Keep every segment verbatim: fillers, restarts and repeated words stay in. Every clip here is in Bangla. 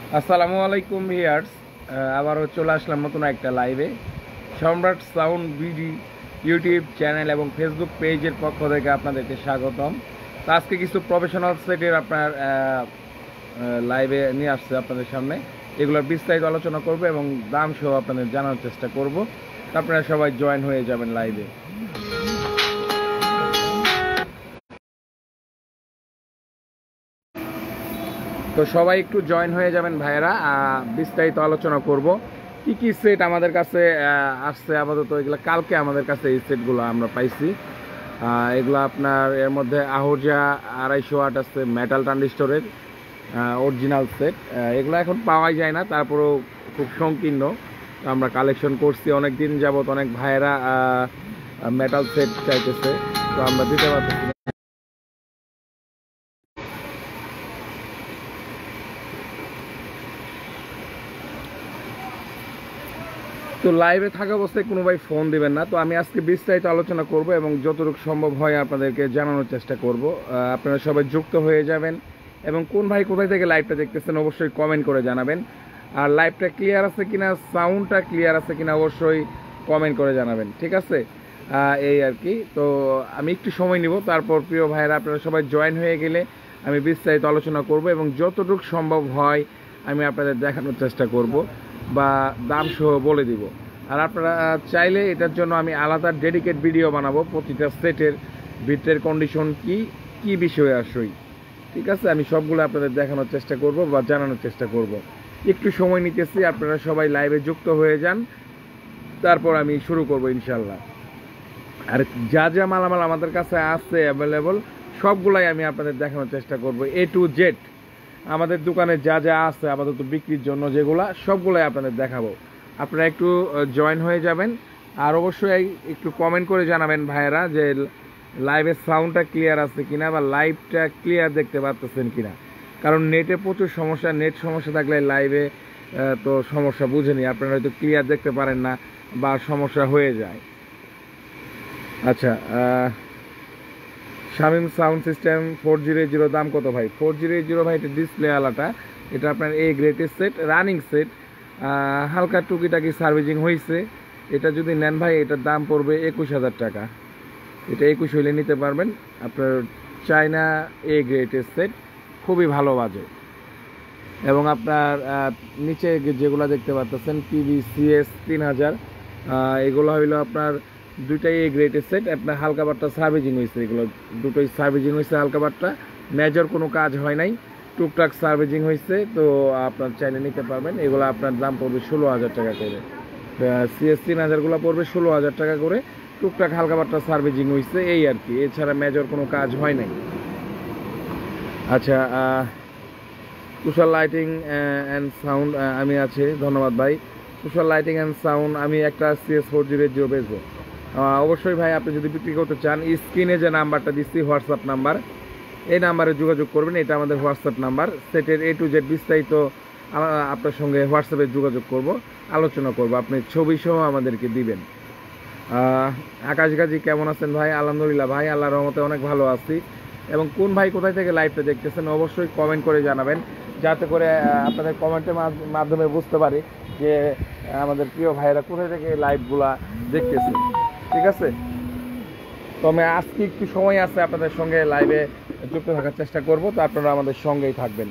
আসসালামু আলাইকুম ভিউয়ার্স, আবারও চলে আসলাম নতুন একটা লাইভে। Samrat sound BD YouTube channel এবং ফেসবুক পেজের পক্ষ থেকে আপনাদেরকে স্বাগতম। তো আজকে কিছু প্রফেশনাল সেটের আপনার লাইভে নিয়ে আসছে আপনাদের সামনে। এগুলোর বিস্তারিত আলোচনা করব এবং দাম সহ আপনাদের জানার চেষ্টা করব। আপনারা সবাই জয়েন হয়ে যাবেন লাইভে। তো সবাই একটু জয়েন হয়ে যাবেন ভাইয়েরা, বিস্তারিত আলোচনা করব। কি কি সেট আমাদের কাছে আসছে আপাতত, এগুলো কালকে আমাদের কাছে এই সেটগুলো আমরা পাইছি। এগুলো আপনার এর মধ্যে আহুজা আড়াইশো আট আছে, মেটাল ট্রানজিস্টরের অরিজিনাল সেট। এগুলো এখন পাওয়াই যায় না, তারপরেও খুব সংকীর্ণ আমরা কালেকশন করছি অনেক দিন যাবত। অনেক ভাইয়েরা মেটাল সেট চাইতেছে, তো আমরা দিতে পারতেছি না। তো লাইভে থাকা অবস্থায় কোনো ভাই ফোন দিবেন না। তো আমি আজকে বিস্তারিত আলোচনা করব এবং যতটুকু সম্ভব হয় আপনাদেরকে জানানোর চেষ্টা করব। আপনারা সবাই যুক্ত হয়ে যাবেন এবং কোন ভাই কোথায় থেকে লাইভটা দেখতেছেন অবশ্যই কমেন্ট করে জানাবেন। আর লাইভটা ক্লিয়ার আছে কিনা, সাউন্ডটা ক্লিয়ার আছে কিনা অবশ্যই কমেন্ট করে জানাবেন, ঠিক আছে? এই আর কি। তো আমি একটু সময় নিব, তারপর প্রিয় ভাইয়েরা আপনারা সবাই জয়েন হয়ে গেলে আমি বিস্তারিত আলোচনা করব এবং যতটুকু সম্ভব হয় আমি আপনাদের দেখানোর চেষ্টা করব বা দাম সহ বলে দিব। আর আপনারা চাইলে এটার জন্য আমি আলাদা ডেডিকেট ভিডিও বানাবো, প্রতিটা সেটের ভিতরের কন্ডিশন কি কি বিষয়ে আসই, ঠিক আছে? আমি সবগুলো আপনাদের দেখানোর চেষ্টা করব বা জানানোর চেষ্টা করব। একটু সময় নিতেছি, আপনারা সবাই লাইভে যুক্ত হয়ে যান, তারপর আমি শুরু করব ইনশাল্লাহ। আর যা যা মালামাল আমাদের কাছে আছে অ্যাভেলেবল সবগুলাই আমি আপনাদের দেখানোর চেষ্টা করব, এ টু জেড আমাদের দোকানে যা যা আছে আপাতত বিক্রির জন্য যেগুলা, সবগুলাই আপনাদের দেখাবো। আপনারা একটু জয়েন হয়ে যাবেন আর অবশ্যই একটু কমেন্ট করে জানাবেন ভাইয়েরা যে লাইভের সাউন্ডটা ক্লিয়ার আছে কিনা বা লাইভটা ক্লিয়ার দেখতে পাচ্ছেন কিনা। কারণ নেটে প্রচুর সমস্যা, নেট সমস্যা থাকলে লাইভে তো সমস্যা বুঝেনি, আপনারা হয়তো ক্লিয়ার দেখতে পারেন না বা সমস্যা হয়ে যায়। আচ্ছা, Shamim sound system four zero zero দাম কত ভাই? ফোর জিরো জিরো ভাই, এটা ডিসপ্লে আলাটা, এটা আপনার এই গ্রেটেস্ট সেট, রানিং সেট, হালকা টুকিটাকি সার্ভিসিং হয়েছে। এটা যদি নেন ভাই এটার দাম পড়বে একুশ হাজার টাকা। এটা একুশ হইলে নিতে পারবেন। আপনার চায়না এ গ্রেটেস্ট সেট, খুবই ভালো বাজে। এবং আপনার নিচে যেগুলো দেখতে পাচ্ছেন পিবি সিএস তিন হাজার, এগুলো হইলো আপনার দুইটাই এ গ্রেটেস্ট সেট। আপনার হালকা বাট্টা সার্ভিসিং হয়েছে, এগুলো দুটোই সার্ভিসিং হয়েছে। হালকা বাট্টা মেজর কোনো কাজ হয় নাই, টুকটাক সার্ভিসিং হয়েছে। তো আপনার চাইলে নিতে পারবেন। এগুলো আপনার দাম পড়বে ষোলো হাজার টাকা করে। সিএস তিন হাজারগুলো পড়বে ষোলো হাজার টাকা করে, টুকটাক হালকা বাট্টা সার্ভিসিং হয়েছে এই আর কি, এছাড়া মেজর কোনো কাজ হয় নাই। আচ্ছা, কুশল লাইটিং অ্যান্ড সাউন্ড আমি আছে, ধন্যবাদ ভাই। কুশল লাইটিং অ্যান্ড সাউন্ড আমি একটা সিএস ফোর জিরো জিরো বেচবো। অবশ্যই ভাই, আপনি যদি বিক্রি করতে চান স্ক্রিনে যে নাম্বারটা দিচ্ছি হোয়াটসঅ্যাপ নাম্বার, এই নাম্বারে যোগাযোগ করবেন। এটা আমাদের হোয়াটসঅ্যাপ নাম্বার। সেটের এ টু জেড বিস্তারিত আপনার সঙ্গে হোয়াটসঅ্যাপে যোগাযোগ করব, আলোচনা করব, আপনি ছবি সহ আমাদেরকে দিবেন। আকাশ গাজী কেমন আছেন ভাই? আলহামদুলিল্লাহ ভাই, আল্লাহর রহমতে অনেক ভালো আছি। এবং কোন ভাই কোথায় থেকে লাইভটা দেখতেছেন অবশ্যই কমেন্ট করে জানাবেন, যাতে করে আপনাদের কমেন্টের মাধ্যমে বুঝতে পারি যে আমাদের প্রিয় ভাইয়েরা কোথায় থেকে লাইভগুলা দেখতেছে, ঠিক আছে? তো আমি আজকে একটু সময় আছে আপনাদের সঙ্গে লাইভে যুক্ত থাকার চেষ্টা করব, তো আপনারা আমাদের সঙ্গেই থাকবেন।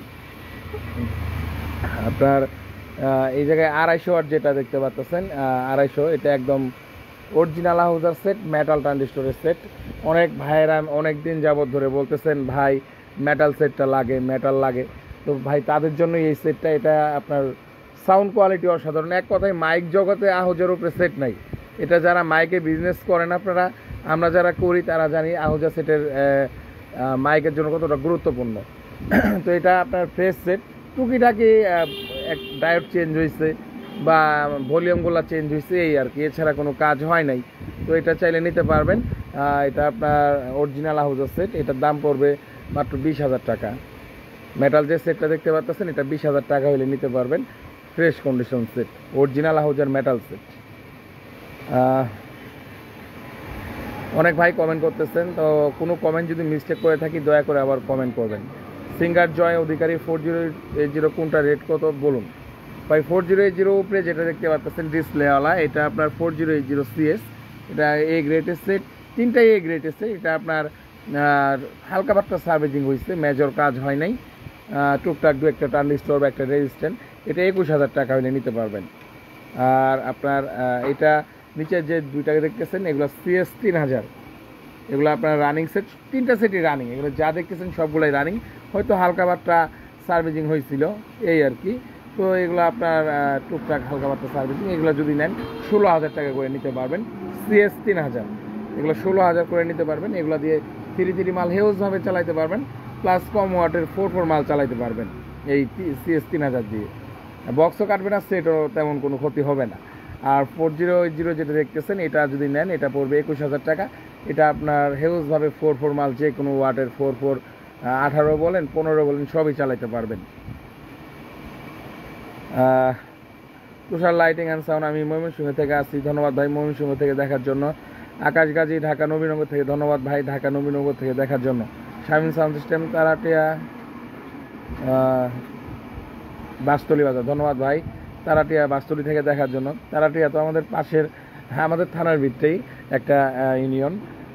আপনার এই জায়গায় আড়াইশো আর যেটা দেখতে পাচ্ছেন আড়াইশো, এটা একদম অরিজিনাল আহুজার সেট, মেটাল ট্রানজিস্টরের সেট। অনেক ভাইয়েরা অনেক দিন যাবত ধরে বলতেছেন ভাই মেটাল সেটটা লাগে, মেটাল লাগে। তো ভাই তাদের জন্য এই সেটটা, এটা আপনার সাউন্ড কোয়ালিটি অসাধারণ। এক কথায় মাইক জগতে আহুজার উপরে সেট নাই। এটা যারা মাইকে বিজনেস করেন আপনারা, আমরা যারা করি তারা জানি আহুজা সেটের মাইকের জন্য কতটা গুরুত্বপূর্ণ। তো এটা আপনার ফ্রেশ সেট, টুকিটাকি এক ডায়োড চেঞ্জ হয়েছে বা ভলিউমগুলো চেঞ্জ হয়েছে এই আর কি, এছাড়া কোনো কাজ হয় নাই। তো এটা চাইলে নিতে পারবেন। এটা আপনার অরিজিনাল আহুজার সেট, এটার দাম পড়বে মাত্র বিশ হাজার টাকা। মেটাল যে সেটটা দেখতে পাচ্ছেন এটা বিশ হাজার টাকা হলে নিতে পারবেন, ফ্রেশ কন্ডিশন সেট, অরিজিনাল আহুজার মেটাল সেট। অনেক ভাই কমেন্ট করতেছেন, তো কোনো কমেন্ট যদি মিস্টেক করে থাকি দয়া করে আবার কমেন্ট করবেন। Singer Joy Adhikari four zero eight zero কোনটা রেট কত বলুন ভাই? ফোর জিরো এইট জিরো উপরে যেটা দেখতে পাচ্ছেন ডিসপ্লেওয়ালা, এটা আপনার four zero eight zero CS, এটা এ গ্রেটের সেট, তিনটাই এ গ্রেটের সেট। এটা আপনার হালকা পাতলা সার্ভিসিং হয়েছে, মেজর কাজ হয় নাই, টুকটাক দু একটা ট্রানজিস্টর বা একটা রেজিস্ট্যান্ট। এটা একুশ হাজার টাকা হলে নিতে পারবেন। আর আপনার এটা নিচে যে দুইটাকে দেখতেছেন এগুলো সিএস তিন হাজার, এগুলো আপনার রানিং সেট, তিনটা সেটই রানিং, এগুলো যা দেখতেছেন সবগুলোই রানিং, হয়তো হালকা পাতলা সার্ভিসিং হয়েছিল এই আর কি। তো এগুলো আপনার টুকটাক হালকা পাতলা সার্ভিসিং, এগুলো যদি নেন ষোলো হাজার টাকা করে নিতে পারবেন। সিএস তিন হাজার এগুলো ষোলো হাজার করে নিতে পারবেন। এগুলো দিয়ে থ্রি থ্রি মাল হেউজভাবে চালাইতে পারবেন, প্লাস কম ওয়াটের ফোর ফোর মাল চালাইতে পারবেন এই সিএস তিন হাজার দিয়ে। বক্সও কাটবে না, সেটও তেমন কোনো ক্ষতি হবে না। আর ফোর জিরো এইট জিরো যেটা দেখতেছেন এটা যদি নেন এটা পড়বে একুশ হাজার টাকা। এটা আপনার হেউজভাবে ফোর ফোর মাল যে কোনো ওয়াটের ফোর ফোর আঠারো বলেন পনেরো বলেন সবই চালাইতে পারবেন। তুষার লাইটিং অ্যান্ড সাউন্ড, আমি ময়মনসিংহ থেকে আসছি, ধন্যবাদ ভাই ময়মনসিংহ থেকে দেখার জন্য। আকাশ গাজী ঢাকা নবীনগর থেকে, ধন্যবাদ ভাই ঢাকা নবীনগর থেকে দেখার জন্য। শামিন সাউন্ড সিস্টেম তারাটিয়া বাস্তলি বাজার, ধন্যবাদ ভাই তারাটিয়া বাস্তলি থেকে দেখার জন্য। তারাটিয়া তো আমাদের পাশের, হ্যাঁ আমাদের থানার ভিতরেই একটা ইউনিয়ন।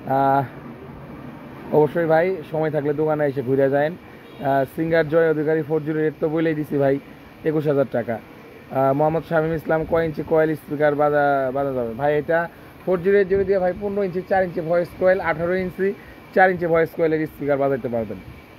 অবশ্যই ভাই সময় থাকলে দোকানে এসে ঘুরে যান। Singer Joy Adhikari four zero rate তো বলেই দিছি ভাই একুশ হাজার টাকা। মোহাম্মদ শামীম ইসলাম কয় ইঞ্চি কয়েল স্পিকার বাজা বাজা যাবে ভাই? এটা ফোর জিরো এইট জিরো দিয়ে ভাই পনেরো ইঞ্চি চার ইঞ্চি ভয়েস কয়েল, আঠারো ইঞ্চি চার ইঞ্চি ভয়েস কয়েলের স্পিকার বাজাইতে পারবেন।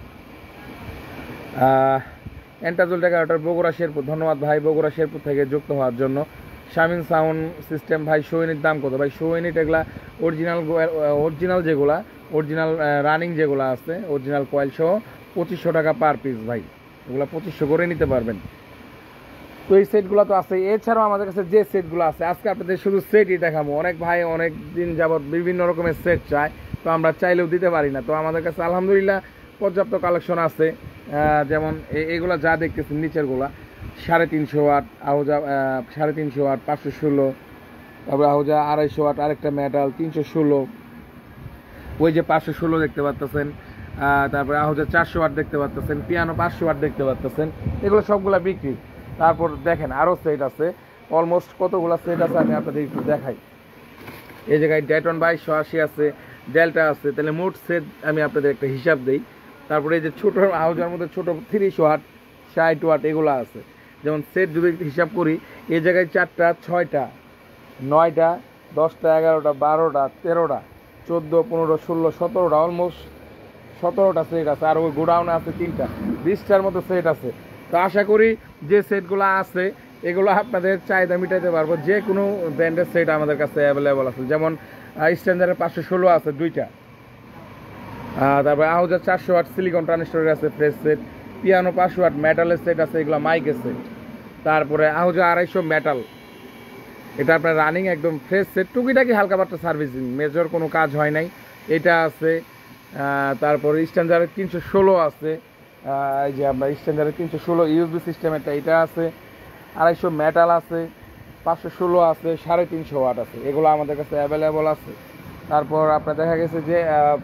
এন্টাজুল টাকাটার বগুড়া শেরপুর, ধন্যবাদ ভাই বগুড়া শেরপুর থেকে যুক্ত হওয়ার জন্য। শামিন সাউন্ড সিস্টেম ভাই শো ইউনিট দাম কত ভাই? শো ইউনিট এগুলা অরিজিনাল অরিজিনাল যেগুলা অরিজিনাল রানিং যেগুলো আছে অরিজিনাল কয়েল সহ পঁচিশশো টাকা পার পিস ভাই, এগুলো পঁচিশশো করে নিতে পারবেন। তো এই সেটগুলো তো আছে, এছাড়াও আমাদের কাছে যে সেটগুলো আছে আজকে আপনাদের শুধু সেটই দেখাবো। অনেক ভাই অনেক দিন যাবৎ বিভিন্ন রকমের সেট চায়, তো আমরা চাইলেও দিতে পারি না। তো আমাদের কাছে আলহামদুলিল্লাহ পর্যাপ্ত কালেকশন আছে। যেমন এগুলো যা দেখতেছেন নিচেরগুলা সাড়ে তিনশো ওয়াট আহুজা, সাড়ে তিনশো ওয়াট পাঁচশো ষোলো, তারপরে আহুজা আড়াইশো ওয়াট আরেকটা মেটাল তিনশো ষোলো, ওই যে পাঁচশো ষোলো দেখতে পাচ্তেছেন, তারপরে আহুজা চারশো ওয়াট দেখতে পাচ্তেছেন, পিয়ানো পাঁচশো ওয়াট দেখতে পাচ্তেছেন, এগুলো সবগুলা বিক্রি। তারপর দেখেন আরও সেট আছে, অলমোস্ট কতগুলো সেট আছে আমি আপনাদের একটু দেখাই। এই জায়গায় ডেটন বাইশশো আশি আছে, ডেল্টা আছে, তাহলে মোট সেট আমি আপনাদের একটা হিসাব দিই। তারপরে এই যে ছোটো আহুজার মধ্যে ছোটো তিরিশশো ওয়াট ষাট ওয়াট এগুলো আছে। যেমন সেট যদি হিসাব করি এই জায়গায় চারটা ছয়টা নয়টা দশটা এগারোটা বারোটা তেরোটা চোদ্দো পনেরো ষোলো সতেরোটা অলমোস্ট সতেরোটা সেট আছে। আর ওই গোডাউনে আছে তিনটা, বিশটার মতো সেট আছে। তো আশা করি যে সেটগুলো আছে এগুলো আপনাদের চাহিদা মিটাইতে পারবো। যে কোনো ব্র্যান্ডের সেট আমাদের কাছে অ্যাভেলেবল আছে। যেমন স্ট্যান্ডার্ডের পাঁচশো ষোলো আছে দুইটা, তারপরে আহুজা চারশো ওয়াট সিলিকন ট্রানজিস্টরের আছে ফ্রেশ সেট, পিয়ানো পাঁচশো ওয়াট মেটালের সেট আছে, এগুলো মাইকের সেট। তারপরে আহুজা আড়াইশো মেটাল, এটা আপনার রানিং একদম ফ্রেশ সেট, টুকিটাকি হালকা পাতলা সার্ভিসিং, মেজর কোনো কাজ হয় নাই, এটা আছে। তারপরে স্ট্যান্ডার্ডের তিনশো ষোলো আছে, এই যে আপনার স্ট্যান্ডার্ডের তিনশো ষোলো ইউএসবি সিস্টেমেরটা এটা আছে, আড়াইশো মেটাল আছে, পাঁচশো ষোলো আছে, সাড়ে তিনশো ওয়াট আছে, এগুলো আমাদের কাছে অ্যাভেলেবল আছে। তারপর আপনার দেখা গেছে যে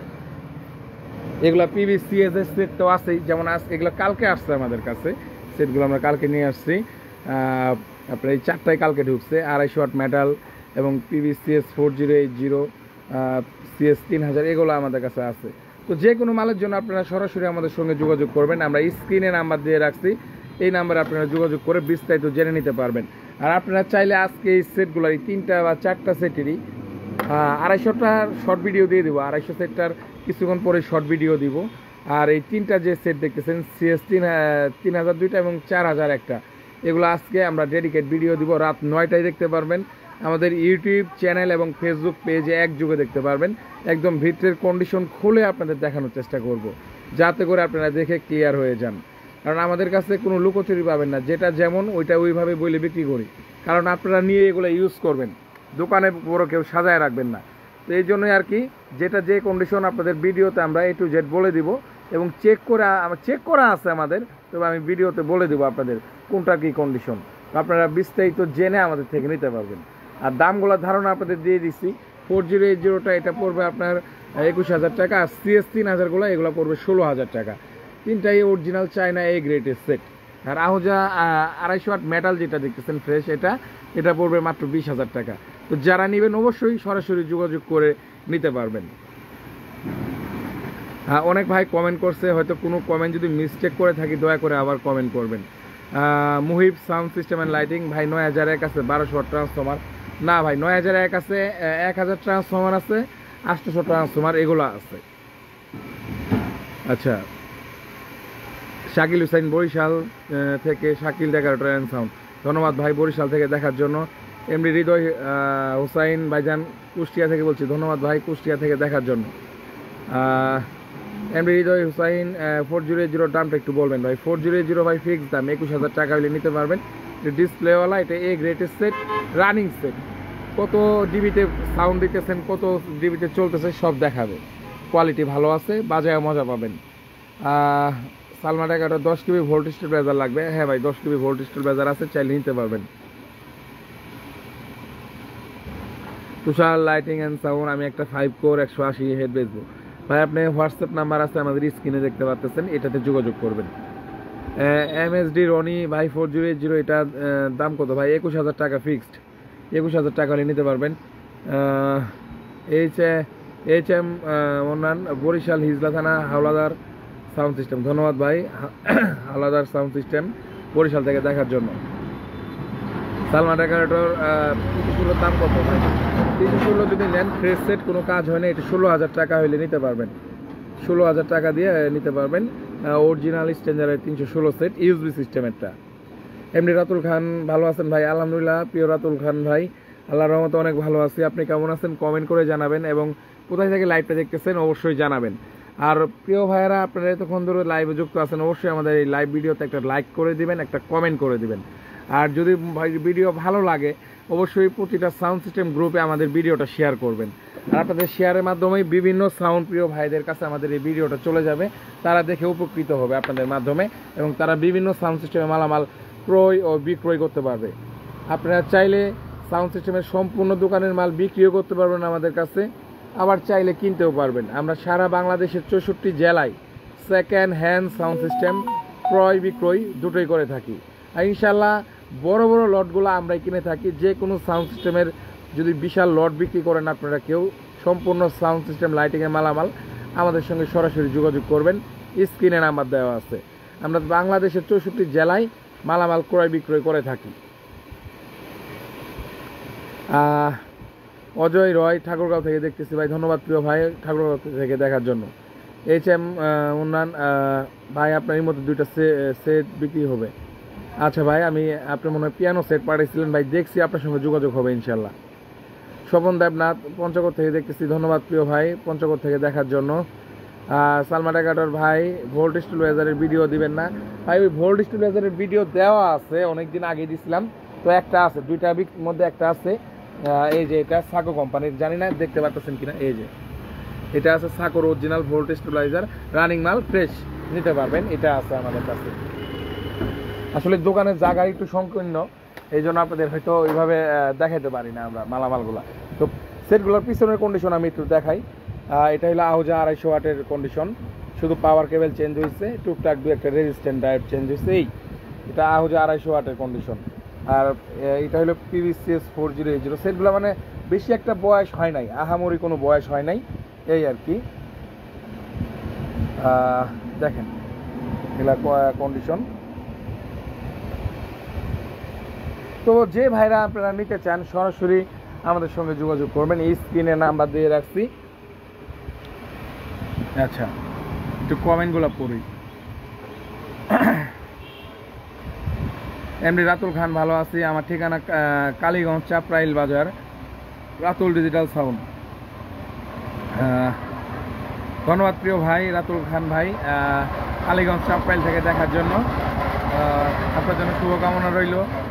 এগুলো পিভিসিএস এর সেট তো আছেই, যেমন আজ এগুলো কালকে আসছে আমাদের কাছে, সেটগুলো আমরা কালকে নিয়ে আসছি। আপনার এই চারটায় কালকে ঢুকছে, আড়াইশো ওয়াট মেটাল এবং PVCS four zero eight zero CS তিন হাজার এগুলো আমাদের কাছে আছে। তো যে কোনো মালের জন্য আপনারা সরাসরি আমাদের সঙ্গে যোগাযোগ করবেন, আমরা স্ক্রিনে নাম্বার দিয়ে রাখছি, এই নাম্বারে আপনারা যোগাযোগ করে বিস্তারিত জেনে নিতে পারবেন। আর আপনারা চাইলে আজকে এই সেটগুলোর এই তিনটা বা চারটা সেটেরই আড়াইশোটার শর্ট ভিডিও দিয়ে দেবো, আড়াইশো সেটটার কিছুক্ষণ পরে শর্ট ভিডিও দিব। আর এই তিনটা যে সেট দেখতেছেন সিএস তিন তিন হাজার দুইটা এবং চার হাজার একটা, এগুলো আজকে আমরা ডেডিকেট ভিডিও দিব, রাত নয়টায় দেখতে পারবেন। আমাদের ইউটিউব চ্যানেল এবং ফেসবুক পেজে একযোগে দেখতে পারবেন। একদম ভিতরের কন্ডিশন খুলে আপনাদের দেখানোর চেষ্টা করব, যাতে করে আপনারা দেখে ক্লিয়ার হয়ে যান। কারণ আমাদের কাছে কোনো লুকোচুরি পাবেন না, যেটা যেমন ওইটা ওইভাবে বলে বিক্রি করি। কারণ আপনারা নিয়ে এগুলো ইউজ করবেন, দোকানে বড় কেউ সাজায় রাখবেন না। তো এই জন্যই আর কি, যেটা যে কন্ডিশন আপনাদের ভিডিওতে আমরা এ টু জেড বলে দিব এবং চেক করে চেক করা আছে আমাদের, তবে আমি ভিডিওতে বলে দেবো আপনাদের কোনটা কী কন্ডিশন, আপনারা বিস্তারিত জেনে আমাদের থেকে নিতে পারবেন। আর দামগুলোর ধারণা আপনাদের দিয়ে দিচ্ছি, ফোর জিরো এইট জিরোটা এটা পড়বে আপনার একুশ হাজার টাকা, আর সিএস তিন হাজারগুলো এগুলো পড়বে ষোলো হাজার টাকা। তিনটাই অরিজিনাল চায়না এ গ্রেডের সেট। আর আহুজা আড়াইশো ওয়াট মেটাল যেটা দেখতেছেন ফ্রেশ, এটা এটা পড়বে মাত্র বিশ হাজার টাকা। তো যারা নেবেন অবশ্যই সরাসরি যোগাযোগ করে নিতে পারবেন। হ্যাঁ, অনেক ভাই কমেন্ট করছে, হয়তো কোনো কমেন্ট যদি মিস্টেক করে থাকি দয়া করে আবার কমেন্ট করবেন। Muhib sound system and lighting ভাই নয় হাজার এক আছে বারোশো ওয়াট ট্রান্সফর্মার। না ভাই, নয় হাজার এক আছে, এক হাজার ট্রান্সফর্মার আছে, আটশোশো ট্রান্সফর্মার এগুলো আছে। আচ্ছা, শাকিল হুসাইন বরিশাল থেকে, শাকিল ডেকারেটর অ্যান্ড সাউন্ড, ধন্যবাদ ভাই বরিশাল থেকে দেখার জন্য। এমডি হৃদয় হুসাইন ভাইজান কুষ্টিয়া থেকে বলছি, ধন্যবাদ ভাই কুষ্টিয়া থেকে দেখার জন্য। MD Hridoy Hussain four zero zero দামটা একটু বলবেন ভাই। ফোর জিরো জিরো ভাই ফিক্স দাম একুশ হাজার টাকা হলে নিতে পারবেন। ডিসপ্লেওয়ালা, এটা এ গ্রেটের সেট, রানিং সেট, কত ডিবিতে সাউন্ড দিতেছেন, কত ডিবিতে চলতেছে সব দেখাবে। কোয়ালিটি ভালো আছে, বাজায় মজা পাবেন। সালমা টাকাটা দশ কেবি ভোল্ট স্টেবিলাইজার লাগবে। হ্যাঁ ভাই, দশ কেবি ভোল্ট স্টেবিলাইজার আছে, চাইলে নিতে পারবেন। তুষার লাইটিং অ্যান্ড সাউন্ড, আমি একটা ফাইভ কোর একশো আশি হেড বেচবো ভাই। আপনি হোয়াটসঅ্যাপ নাম্বার আছে আমাদের স্ক্রিনে দেখতে পাচ্ছেন, এটাতে যোগাযোগ করবেন। এম এস ডি রনি ভাই ফোর জিরো এইট জিরো, এটা দাম কত ভাই? একুশ হাজার টাকা ফিক্সড, একুশ হাজার টাকা হলে নিতে পারবেন। H H M Mannan Barishal Hijla থানা হাওলাদার সাউন্ড সিস্টেম, ধন্যবাদ ভাই হাওলাদার সাউন্ড সিস্টেম বরিশাল থেকে দেখার জন্য। সালমা ডেকারেটর তিনশোর দাম কত ভাই? তিনশো যদি নেন ফ্রেশ সেট, কোনো কাজ হয় না, এটা ষোলো হাজার টাকা হলে নিতে পারবেন। ষোলো হাজার টাকা দিয়ে নিতে পারবেন অরিজিনাল স্ট্যান্ডার্ডের তিনশো ষোলো সেট ইউএসবি সিস্টেমেরটা। এমনি রাতুল খান ভালো আছেন ভাই? আলহামদুলিল্লাহ প্রিয় রাতুল খান ভাই, আল্লাহর রহমতে অনেক ভালো আছি। আপনি কেমন আছেন কমেন্ট করে জানাবেন, এবং কোথায় থেকে লাইভটা দেখতেছেন অবশ্যই জানাবেন। আর প্রিয় ভাইয়েরা, আপনারা এতক্ষণ ধরে লাইভে যুক্ত আছেন, অবশ্যই আমাদের এই লাইভ ভিডিওতে একটা লাইক করে দিবেন, একটা কমেন্ট করে দিবেন। আর যদি ভাই ভিডিও ভালো লাগে অবশ্যই প্রতিটা সাউন্ড সিস্টেম গ্রুপে আমাদের ভিডিওটা শেয়ার করবেন। আর আপনাদের শেয়ারের মাধ্যমেই বিভিন্ন সাউন্ড প্রিয় ভাইদের কাছে আমাদের এই ভিডিওটা চলে যাবে, তারা দেখে উপকৃত হবে আপনাদের মাধ্যমে, এবং তারা বিভিন্ন সাউন্ড সিস্টেমে মালামাল ক্রয় ও বিক্রয় করতে পারবে। আপনারা চাইলে সাউন্ড সিস্টেমের সম্পূর্ণ দোকানের মাল বিক্রিও করতে পারবেন আমাদের কাছে, আবার চাইলে কিনতেও পারবেন। আমরা সারা বাংলাদেশের চৌষট্টি জেলায় সেকেন্ড হ্যান্ড সাউন্ড সিস্টেম ক্রয় বিক্রয় দুটোই করে থাকি। আর ইনশাল্লাহ বড় বড় লটগুলো আমরাই কিনে থাকি। যে কোনো সাউন্ড সিস্টেমের যদি বিশাল লট বিক্রি করেন আপনারা কেউ, সম্পূর্ণ সাউন্ড সিস্টেম লাইটিংয়ের মালামাল আমাদের সঙ্গে সরাসরি যোগাযোগ করবেন, স্ক্রিনে নাম্বার দেওয়া আছে। আমরা বাংলাদেশের চৌষট্টি জেলায় মালামাল ক্রয় বিক্রয় করে থাকি। অজয় রয় ঠাকুরগাঁও থেকে দেখতেছি ভাই, ধন্যবাদ প্রিয় ভাই ঠাকুরগাঁও থেকে দেখার জন্য। এইচ এম উন্নয়ন ভাই, আপনার এই মধ্যে দুইটা সেট বিক্রি হবে। আচ্ছা ভাই, আমি আপনি মনে হয় পিয়ানো সেট পাঠিয়েছিলেন ভাই, দেখছি আপনার সঙ্গে যোগাযোগ হবে ইনশাল্লাহ। স্বপন দেবনাথ পঞ্চগড় থেকে দেখতেছি, ধন্যবাদ প্রিয় ভাই পঞ্চগড় থেকে দেখার জন্য। সালমা ডেকারেটর ভাই ভোল্ট স্টেবিলাইজারের ভিডিও দিবেন না ভাই? ওই ভোল্ট স্টেবিলাইজারের ভিডিও দেওয়া আছে, অনেকদিন আগে দিছিলাম, তো একটা আছে, দুইটার মধ্যে একটা আছে। এই যে এটা সাকো কোম্পানির, জানি না দেখতে পাচ্ছেন কিনা, এই যে এটা আছে সাকোর অরিজিনাল ভোল্ট স্টেবিলাইজার, রানিং মাল ফ্রেশ নিতে পারবেন, এটা আছে আমাদের কাছে। আসলে দোকানের জায়গা একটু সংকীর্ণ, এই জন্য আপনাদের হয়তো ওইভাবে দেখাতে পারি না আমরা মালামালগুলো। তো সেটগুলোর পিছনের কন্ডিশন আমি একটু দেখাই। এটা হলো আহুজা আড়াইশো ওয়াটের কন্ডিশন, শুধু পাওয়ার কেবল চেঞ্জ হয়েছে, টুকটাক দু একটা রেজিস্ট্যান্ট ড্রাইভ চেঞ্জ হয়েছে, এই এটা আহুজা আড়াইশো ওয়াটের কন্ডিশন। আর এটা হলো PVCS four zero eight zero সেটগুলো, মানে বেশি একটা বয়স হয় নাই, আহামরি কোনো বয়স হয় নাই, এই আর কি। দেখেন এগুলা কন্ডিশন। তো যে ভাইরা আপনারা নিতে চান সরাসরি আমাদের সঙ্গে যোগাযোগ করবেন, এই স্ক্রিনে নাম্বার দিয়ে রাখছি। আচ্ছা, একটু কমেন্টগুলো পড়ি। এমনি রাতুল খান ভালো আছি, আমার ঠিকানা কালীগঞ্জ চাপরাইল বাজার, রাতুল ডিজিটাল সাউন্ড। ধন্যবাদ প্রিয় ভাই রাতুল খান ভাই কালীগঞ্জ চাপরাইল থেকে দেখার জন্য, আপনার জন্য শুভকামনা রইল।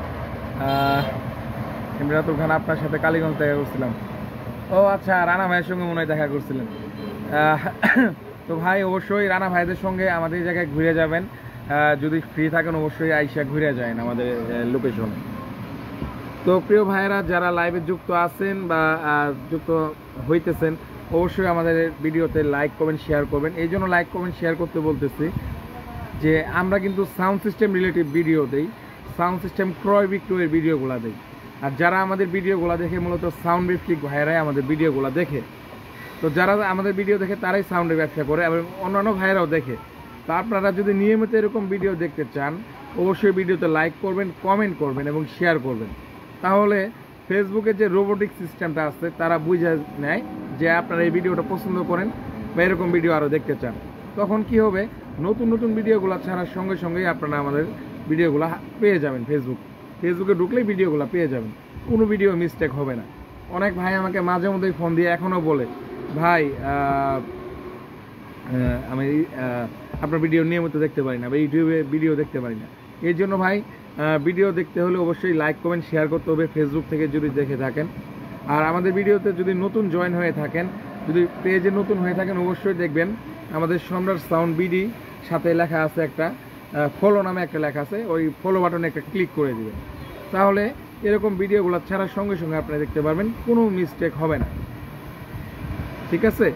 এমনি রাতুল খান আপনার সাথে কালীগঞ্জ দেখা করছিলাম। ও আচ্ছা, রানা ভাইয়ের সঙ্গে মনে হয় দেখা করছিলেন। তো ভাই অবশ্যই রানা ভাইদের সঙ্গে আমাদের এই জায়গায় ঘুরে যাবেন, যদি ফ্রি থাকেন অবশ্যই আইসা ঘুরে যাবেন আমাদের লোকেশনে। তো প্রিয় ভাইয়েরা যারা লাইভে যুক্ত আছেন বা যুক্ত হইতেছেন অবশ্যই আমাদের ভিডিওতে লাইক কমেন্ট শেয়ার করবেন। এই জন্য লাইক কমেন্ট শেয়ার করতে বলতেছি, যে আমরা কিন্তু সাউন্ড সিস্টেম রিলেটিভ ভিডিও দেই, সাউন্ড সিস্টেম ক্রয় বিক্রয়ের ভিডিওগুলো দেই। আর যারা আমাদের ভিডিওগুলো দেখে মূলত সাউন্ড ভিত্তিক ভাইয়েরাই আমাদের ভিডিওগুলো দেখে। তো যারা আমাদের ভিডিও দেখে তারাই সাউন্ডের ব্যবসা করে এবং অন্যান্য ভাইয়েরাও দেখে। তো আপনারা যদি নিয়মিত এরকম ভিডিও দেখতে চান অবশ্যই ভিডিওতে লাইক করবেন, কমেন্ট করবেন এবং শেয়ার করবেন। তাহলে ফেসবুকের যে রোবোটিক সিস্টেমটা আছে তারা বুঝে নেয় যে আপনারা এই ভিডিওটা পছন্দ করেন বা এরকম ভিডিও আরও দেখতে চান। তখন কি হবে, নতুন নতুন ভিডিওগুলো ছাড়ার সঙ্গে সঙ্গেই আপনারা আমাদের ভিডিওগুলো পেয়ে যাবেন। ফেসবুক ফেসবুকে ঢুকলেই ভিডিওগুলো পেয়ে যাবেন, কোনো ভিডিও মিস্টেক হবে না। অনেক ভাই আমাকে মাঝে মধ্যেই ফোন দিয়ে এখনও বলে, ভাই আমি আপনার ভিডিও নিয়মিত দেখতে পারি না বা ইউটিউবে ভিডিও দেখতে পারি না। এই জন্য ভাই ভিডিও দেখতে হলে অবশ্যই লাইক কমেন্ট শেয়ার করতে হবে ফেসবুক থেকে যদি দেখে থাকেন। আর আমাদের ভিডিওতে যদি নতুন জয়েন হয়ে থাকেন, যদি পেজে নতুন হয়ে থাকেন অবশ্যই দেখবেন আমাদের সম্রাট সাউন্ড বিডি সাথে লেখা আছে একটা ফলো নামে একটা লেখা আছে, ওই ফলো বাটনে একটা ক্লিক করে দিবেন। তাহলে এরকম ভিডিওগুলো ছাড়ার সঙ্গে সঙ্গে আপনারা দেখতে পারবেন, কোনো মিস্টেক হবে না। ঠিক আছে?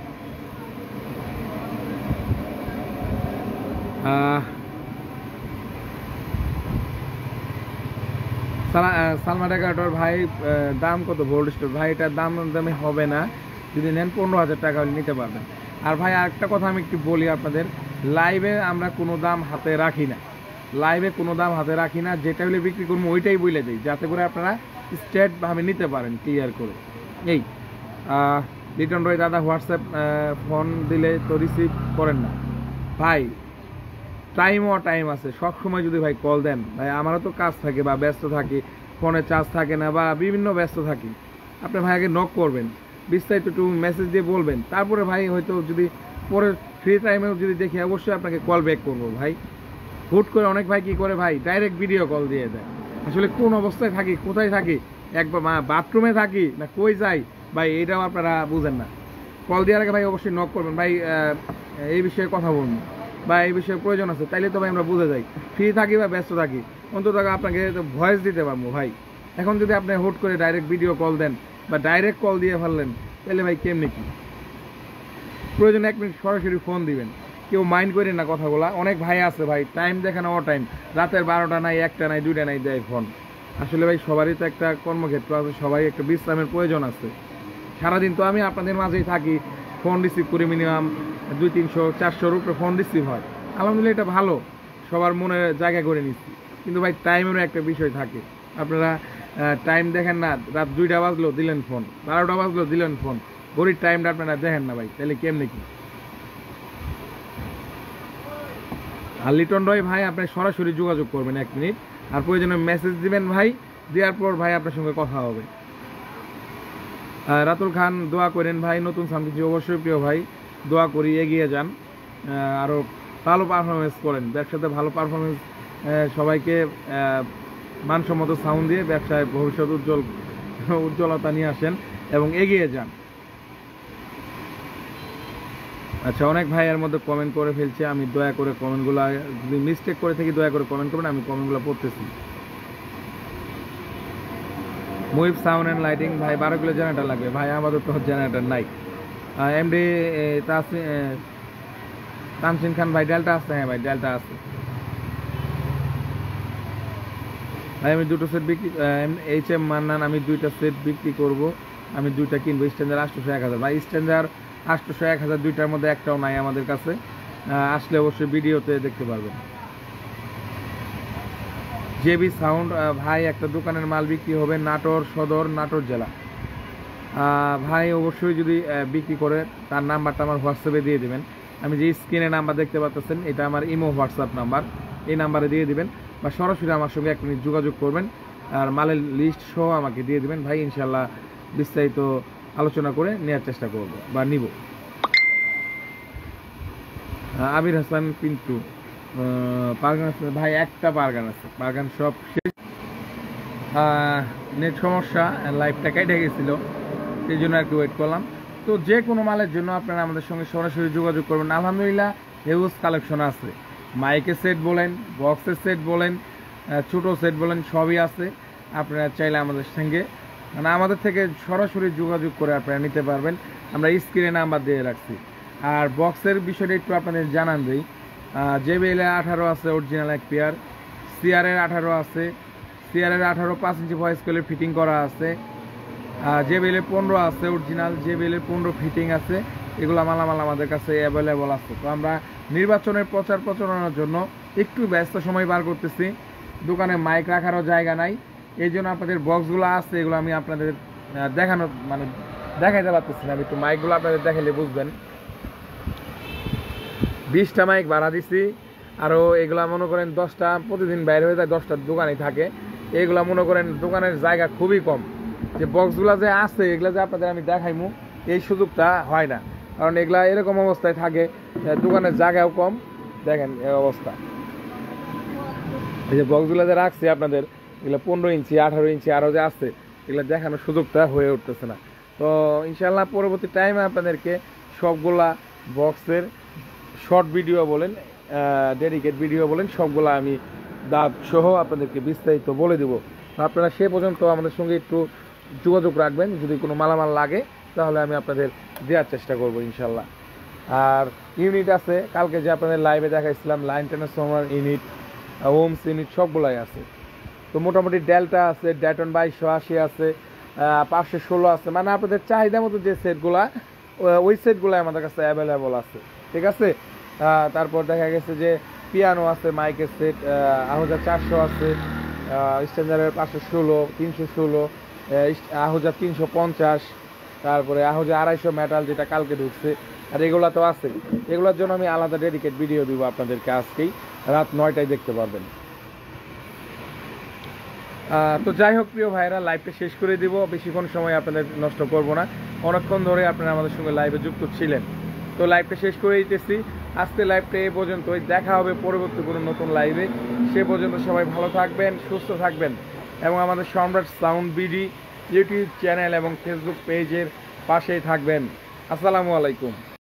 সালমা ডেকাটোর ভাই দাম কত ভোল্ট স্টোর? ভাই এটার দাম দামে হবে না, যদি নেন পনেরো হাজার টাকা হলে নিতে পারবেন। আর ভাই আরেকটা কথা আমি একটু বলি আপনাদের, লাইভে আমরা কোনো দাম হাতে রাখি না, লাইভে কোনো দাম হাতে রাখি না, যেটা হলে বিক্রি করবো ওইটাই বলে দিই, যাতে করে আপনারা স্ট্রেটভাবে নিতে পারেন ক্লিয়ার করে। এই লিটন রয় দাদা হোয়াটসঅ্যাপ ফোন দিলে তো রিসিভ করেন না। ভাই টাইমও টাইম আছে, সব সময় যদি ভাই কল দেন, ভাই আমারও তো কাজ থাকে বা ব্যস্ত থাকি, ফোনে চার্জ থাকে না বা বিভিন্ন ব্যস্ত থাকি, আপনি ভাই আগে নক করবেন, বিস্তারিত একটু মেসেজ দিয়ে বলবেন, তারপরে ভাই হয়তো যদি পরে ফ্রি টাইমেও যদি দেখি অবশ্যই আপনাকে কল ব্যাক করবো। ভাই হুট করে অনেক ভাই কী করে ভাই ডাইরেক্ট ভিডিও কল দিয়ে দেয়, আসলে কোন অবস্থায় থাকি, কোথায় থাকি, একবার বাথরুমে থাকি না কই যাই ভাই, এইটাও আপনারা বুঝেন না। কল দেওয়ার আগে ভাই অবশ্যই নক করবেন, ভাই এই বিষয়ে কথা বলুন বা এই বিষয়ে প্রয়োজন আছে, তাইলে তো ভাই আমরা বুঝে যাই ফ্রি থাকি বা ব্যস্ত থাকি, অন্তত আপনাকে ভয়েস দিতে পারবো। ভাই এখন যদি আপনি হুট করে ডাইরেক্ট ভিডিও কল দেন বা ডাইরেক্ট কল দিয়ে ফেললেন, তাহলে ভাই কেমনি কি, প্রয়োজনে এক মিনিট সরাসরি ফোন দিবেন, কেউ মাইন্ড করেন না কথাগুলা। অনেক ভাই আছে ভাই টাইম দেখে না, ও টাইম রাতের বারোটা নাই, একটা নাই, দুইটা নাই দেয় ফোন। আসলে ভাই সবারই তো একটা কর্মক্ষেত্র আছে, সবাই একটা বিশ্রামের প্রয়োজন আছে। সারাদিন তো আমি আপনাদের মাঝেই থাকি, ফোন রিসিভ করি মিনিমাম দুই তিনশো চারশোর উপরে ফোন রিসিভ হয়, আলহামদুলিল্লাহ এটা ভালো, সবার মনে জায়গা করে নিচ্ছি। কিন্তু ভাই টাইমেরও একটা বিষয় থাকে, আপনারা টাইম দেখেন না, রাত দুইটা বাজলো দিলেন ফোন, বারোটা বাজলো দিলেন ফোন, ঘড়ির টাইমটা আপনারা দেখেন না ভাই, তাহলে কেমনি কি। আর লিটন রয় ভাই আপনি সরাসরি যোগাযোগ করবেন এক মিনিট, আর প্রয়োজনে মেসেজ দিবেন ভাই, দেওয়ার পর ভাই আপনার সঙ্গে কথা হবে। রাতুল খান দোয়া করেন ভাই, নতুন সামথিং অবশ্যই প্রিয় ভাই, দোয়া করি এগিয়ে যান, আরও ভালো পারফরমেন্স করেন, ব্যবসাতে ভালো পারফরমেন্স, সবাইকে মানসম্মত সাউন্ড দিয়ে ব্যবসায় ভবিষ্যৎ উজ্জ্বল উজ্জ্বলতা নিয়ে আসেন এবং এগিয়ে যান। আচ্ছা অনেক ভাই এর মধ্যে কমেন্ট করে ফেলছে, আমি দয়া করে কমেন্টগুলো যদি মিস্টেক করে থাকি দয়া করে কমেন্ট করবেন, আমি কমেন্টগুলো পড়তেছি। মুহিব সাউন্ড অ্যান্ড লাইটিং ভাই বারো কিলো জেনারেটার লাগবে, ভাই আমাদের তো জেনারেটার নাই। এমডি তানসিন খান ভাই ডেল্টা আছে? হ্যাঁ ভাই ডেল্টা আছে ভাই, আমি দুটো সেট বিক্রি, এইচ এম মান্নান আমি দুইটা সেট বিক্রি করব, আমি দুইটা কিনবো, স্ট্যান্ডার আটশোশো এক হাজার। ভাই স্ট্যান্ডার আটশোশো এক হাজার দুইটার মধ্যে একটাও নাই আমাদের কাছে, আসলে অবশ্যই ভিডিওতে দেখতে পারবেন। জেবি সাউন্ড ভাই একটা দোকানের মাল বিক্রি হবে নাটোর সদর, নাটোর জেলা। ভাই অবশ্যই যদি বিক্রি করে তার নাম্বারটা আমার হোয়াটসঅ্যাপে দিয়ে দেবেন, আমি যে স্ক্রিনে নাম্বার দেখতে পাচ্ছেন এটা আমার ইমো হোয়াটসঅ্যাপ নাম্বার, এই নাম্বারে দিয়ে দিবেন বা সরাসরি আমার সঙ্গে এক মিনিট যোগাযোগ করবেন, আর মালের লিস্ট সহ আমাকে দিয়ে দেবেন ভাই, ইনশাল্লাহ বিস্তারিত আলোচনা করে নেওয়ার চেষ্টা করব বা নিব। আবির হাসান পিন্টু পারগান আছে ভাই, একটা পারগান আছে, পারগান সব শেষ, নেট সমস্যা, লাইভটা কেটে গেছিল, সেই জন্য আর কি ওয়েট করলাম। তো যে কোনো মালের জন্য আপনারা আমাদের সঙ্গে সরাসরি যোগাযোগ করবেন। আলহামদুলিল্লাহ হিউজ কালেকশন আছে, মাইকের সেট বলেন, বক্সের সেট বলেন, ছোটো সেট বলেন, সবই আছে। আপনারা চাইলে আমাদের সঙ্গে মানে আমাদের থেকে সরাসরি যোগাযোগ করে আপনারা নিতে পারবেন, আমরা স্ক্রিনে নাম্বার দিয়ে রাখছি। আর বক্সের বিষয়টা একটু আপনাদের জানান দিই, জেবিএলের আঠারো আছে অরিজিনাল এক পেয়ার, সিআরের আঠারো আছে, সিআরের আঠারো পাঁচ ইঞ্চি ভয়েস কলের ফিটিং করা আছে, জেবিএলের পনেরো আছে অরিজিনাল, জেবিএলের পনেরো ফিটিং আছে। এগুলো মালামাল আমাদের কাছে অ্যাভেলেবল আছে। তো আমরা নির্বাচনের প্রচার প্রচারণার জন্য একটু ব্যস্ত সময় বার করতেছি, দোকানে মাইক রাখারও জায়গা নাই, এই জন্য আপনাদের বক্সগুলো আছে এগুলো আমি আপনাদের দেখানো মানে দেখাইতে পারতেছি না। আমি একটু মাইকগুলো আপনাদের দেখালে বুঝবেন। বিশটা মাইক ভাড়া দিছি, আরও এগুলা মনে করেন দশটা প্রতিদিন বাইরে হয়ে যায়, দশটার দোকানে থাকে। এইগুলা মনে করেন দোকানের জায়গা খুবই কম, যে বক্সগুলো যে আছে এগুলো যে আপনাদের আমি দেখাইমু এই সুযোগটা হয় না, কারণ এগুলা এরকম অবস্থায় থাকে, দোকানের জায়গাও কম। দেখেন এই অবস্থা, এই যে বক্সগুলো যে রাখছি আপনাদের এগুলো পনেরো ইঞ্চি আঠারো ইঞ্চি আরও যে আছে এগুলো দেখানোর সুযোগটা হয়ে উঠতেছে না। তো ইনশাল্লাহ পরবর্তী টাইমে আপনাদেরকে সবগুলা বক্সের শর্ট ভিডিও বলেন, ডেডিকেট ভিডিও বলেন, সবগুলো আমি দাঁত সহ আপনাদেরকে বিস্তারিত বলে দেবো। আপনারা সে পর্যন্ত আমাদের সঙ্গে একটু যোগাযোগ রাখবেন, যদি কোনো মালামাল লাগে তাহলে আমি আপনাদের দেওয়ার চেষ্টা করব ইনশাল্লাহ। আর ইউনিট আছে, কালকে যে আপনাদের লাইভে দেখাইছিলাম line transformer unit, homes unit সবগুলাই আছে। তো মোটামুটি ডেল্টা আছে, ড্যাটন বাইশশো আশি আছে, পাঁচশো ষোলো আছে, মানে আপনাদের চাহিদা মতো যে সেটগুলা ওই সেটগুলো আমাদের কাছে অ্যাভেলেবল আছে, ঠিক আছে। তারপর দেখা গেছে যে পিয়ানো আছে, মাইকের সেট আহুজা চারশো আছে, স্ট্যান্ডার্ডের পাঁচশো ষোলো তিনশো ষোলো আহুজা তিনশো পঞ্চাশ, তারপরে আহুজা আড়াইশো মেটাল যেটা কালকে ঢুকছে, আর এগুলো তো আছে। এগুলোর জন্য আমি আলাদা ডেডিকেট ভিডিও দিব আপনাদেরকে, আজকেই রাত নয়টায় দেখতে পারবেন। তো যাই হোক প্রিয় ভাইরা, লাইভটা শেষ করে দিব, বেশিক্ষণ সময় আপনাদের নষ্ট করব না, অনেকক্ষণ ধরে আপনারা আমাদের সঙ্গে লাইভে যুক্ত ছিলেন। তো লাইভটা শেষ করে দিতেছি, আজকে লাইভটা এই পর্যন্তই, দেখা হবে পরবর্তী কোনো নতুন লাইভে। সে পর্যন্ত সবাই ভালো থাকবেন, সুস্থ থাকবেন এবং আমাদের Samrat sound BD YouTube channel এবং ফেসবুক পেজের পাশেই থাকবেন। আসসালামু আলাইকুম।